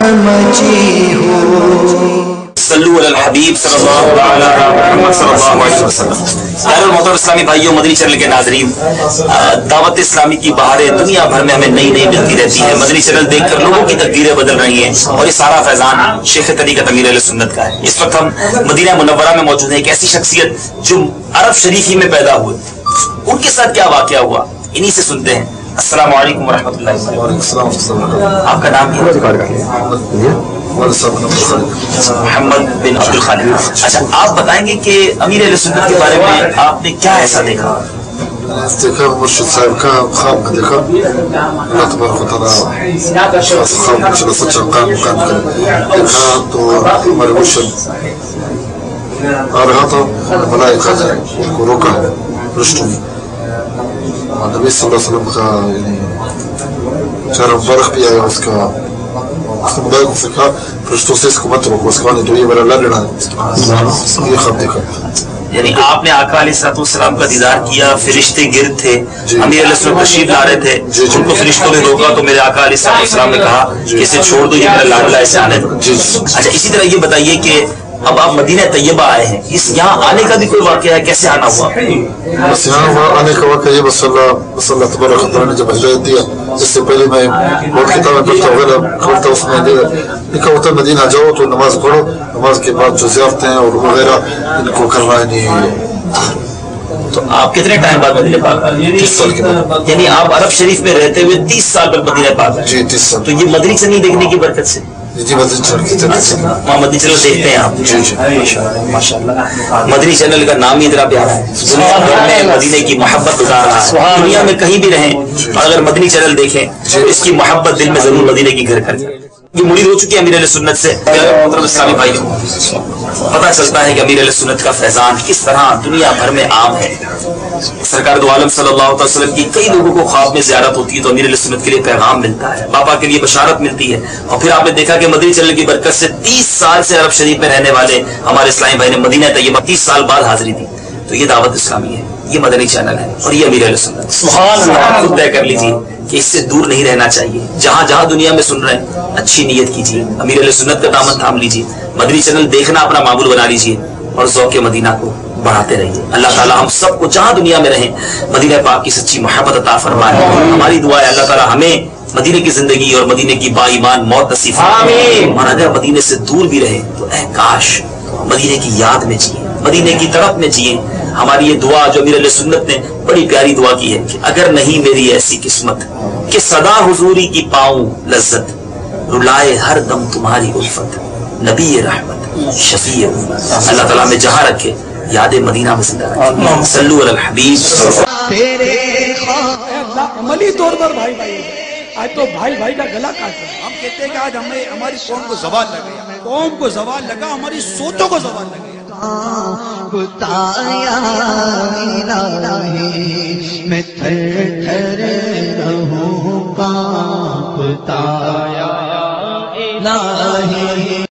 मची हो। सल्लु अलल हबीब सल्लल्लाहु अलैहि वसल्लम। मोहतरम इस्लामी भाइयों, मदनी चैनल के नाजरीन, दावत इस्लामी की बहारें दुनिया भर में हमें नई नई मिलती रहती है। मदनी चैनल देखकर लोगों की तकदीरें बदल रही हैं और ये सारा फैजान शेख तरीक़त अमीर अहले सुन्नत का है। इस वक्त हम मदीना मुनव्वरा में मौजूद हैं। एक ऐसी शख्सियत जो अरब शरीफ ही में पैदा हुए, उनके साथ क्या वाक़या हुआ, इन्हीं से सुनते हैं। अस्सलाम वालेकुम व रहमतुल्लाहि व बरकातहू। आपका नाम क्या है? मोहम्मद बिन अब्दुल खालिद। अच्छा, आप बताएंगे कि अमीर अहले सुन्नत के बारे में आपने क्या ऐसा देखा? देखा मुर्शिद साहब का ख्वाब में देखा, अल्लाह तबारक व तआला खास ख्वाब में चला सच्चा काम देखा तो हमारे मुर्शिद आ रहा था, मलाइका ने उनको रोका रिश्तों में। नबी सल्लल्लाहु अलैहि वसल्लम का चेहरा मुबारक भी आया, उसका मुबारक से कहा फरिश्तों से इसको मत रोको, उसका तो ये मेरा अल्लाह लेना है। ये ख्वाब देखा। यानी आपने आका अलैहिस्सलाम का दीदार किया, फरिश्ते गिर्द थे, अमीर अहले सुन्नत तशरीफ ला रहे थे, उनको फरिश्तों ने रोका तो मेरे आका अलैहिस्सलाम ने कहा कि इसे छोड़ दो, ये मेरा लाडला इसे आने दो। अच्छा, इसी तरह ये बताइए कि अब आप मदीना तैयबा आए हैं, इस यहाँ आने का भी कोई वाक़या है, कैसे आना हुआ? बस यहाँ आने का वाक़या ये, बस अल्लाह तबारक व तआला ने जब हिदायत दिया, इससे पहले मैं बहुत किताबें पढ़ता वगैरह पढ़ता, उसमें लिखा होता मदीना जाओ तो नमाज पढ़ो, नमाज के बाद जो ज़ियारतें और वगैरह इनको करना नहीं। तो आप कितने टाइम बाद मदीना पाक? 30 साल के बाद। यानी आप अरब शरीफ में रहते हुए 30 साल बाद मदीना पाक? जी 30 साल। तो ये मदनी चैनल देखने की बरकत से? जी मदनी चैनल मदनी चैनल देखते हैं आप? जी माशाअल्लाह। मदनी चैनल का नाम ही इतना प्यारा है, दुनिया भर में मदीने की मोहब्बत उतार रहा है। दुनिया में कहीं भी रहें और अगर मदनी चैनल देखें तो इसकी मोहब्बत दिल में जरूर मदीने की घर कर। ये मुरीद हो चुकी है अमीर अहले सुन्नत से। मोहतरम इस्लामी भाइयों, पता चलता है कि अमीर अहले सुन्नत का फैजान किस तरह दुनिया भर में आम है। सरकार दो आलम सल्लल्लाहु अलैहि वसल्लम की कई लोगों को ख्वाब में ज़ियारत होती है तो अमीर अहले सुन्नत के लिए पैगाम मिलता है, बाबा के लिए बशारत मिलती है। और फिर आपने देखा कि मदनी चैनल की बरकत से 30 साल से अरब शरीफ में रहने वाले हमारे इस्लामी भाई ने मदीना तैयबा 30 साल बाद हाजिरी दी। तो ये दावत इस्लामी है, ये मदनी चैनल है और ये अमीर अहले सुन्नत। सुभान अल्लाह। खुद तय कर लीजिए कि इससे दूर नहीं रहना चाहिए। जहां जहां दुनिया में सुन रहे हैं अच्छी नीयत कीजिए, अमीर अहले सुन्नत का दामन थाम लीजिए, मदनी चैनल देखना अपना मामूल बना लीजिए और ज़ौक़ मदीना को बढ़ाते रहिए। अल्लाह ताला हम सबको जहां दुनिया में रहें मदीना पाक की सच्ची मोहब्बत अता फरमाए। हमारी दुआ है अल्लाह ताला हमें मदीने की जिंदगी और मदीने की बाईमान मौत नसीब फरमाए। और अगर मदीने से दूर भी रहे तो ऐ काश मदीने की याद में जिए, मदीने की तड़प में जिए। हमारी ये दुआ जो अमीर अहले सुन्नत ने बड़ी प्यारी दुआ की है कि अगर नहीं मेरी ऐसी किस्मत कि सदा हुजूरी की पाऊं लज्जत, रुलाए हर दम तुम्हारी उल्फत, नबी रहमत शफी अल्लाह ताला में जहां रखे याद मदीना में जिंदा रखे। सल्लु अलल हबीब। अमली तौर पर भाई भाई आज तो भाई भाई का गला काट रहे हैं। हम कहते हैं कि आज हमें हमारी कौम को ज़वाल लगा, कौम को ज़वाल लगा, हमारी सोचों को ज़वाल लगा। मैं थर थर रहूं कांपता या इलाही।